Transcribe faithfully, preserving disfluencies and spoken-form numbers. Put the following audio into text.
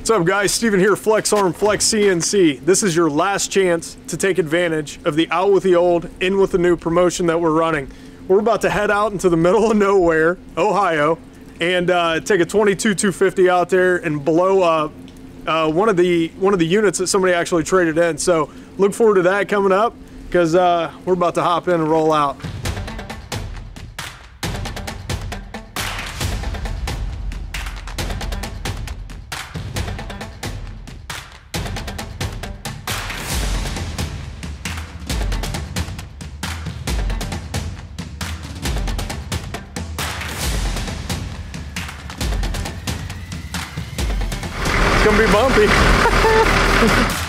What's up guys, Steven here, FlexArm FlexCNC. This is your last chance to take advantage of the out with the old, in with the new promotion that we're running. We're about to head out into the middle of nowhere, Ohio, and uh, take a twenty-two two fifty out there and blow up uh, one of the one of the units that somebody actually traded in. So look forward to that coming up, because uh, we're about to hop in and roll out. It's gonna be bumpy.